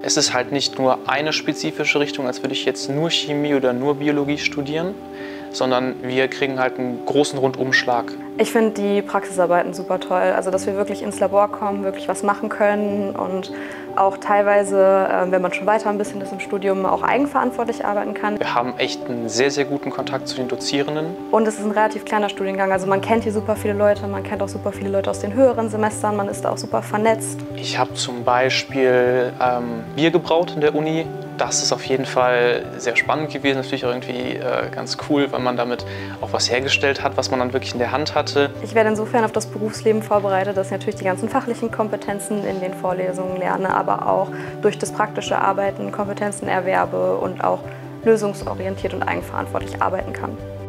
Es ist halt nicht nur eine spezifische Richtung, als würde ich jetzt nur Chemie oder nur Biologie studieren, sondern wir kriegen halt einen großen Rundumschlag. Ich finde die Praxisarbeiten super toll, also dass wir wirklich ins Labor kommen, wirklich was machen können und auch teilweise, wenn man schon weiter ein bisschen ist im Studium, auch eigenverantwortlich arbeiten kann. Wir haben echt einen sehr, sehr guten Kontakt zu den Dozierenden. Und es ist ein relativ kleiner Studiengang, also man kennt hier super viele Leute, man kennt auch super viele Leute aus den höheren Semestern, man ist da auch super vernetzt. Ich habe zum Beispiel Bier gebraut in der Uni. Das ist auf jeden Fall sehr spannend gewesen, natürlich auch irgendwie ganz cool, weil man damit auch was hergestellt hat, was man dann wirklich in der Hand hatte. Ich werde insofern auf das Berufsleben vorbereitet, dass ich natürlich die ganzen fachlichen Kompetenzen in den Vorlesungen lerne, aber auch durch das praktische Arbeiten Kompetenzen erwerbe und auch lösungsorientiert und eigenverantwortlich arbeiten kann.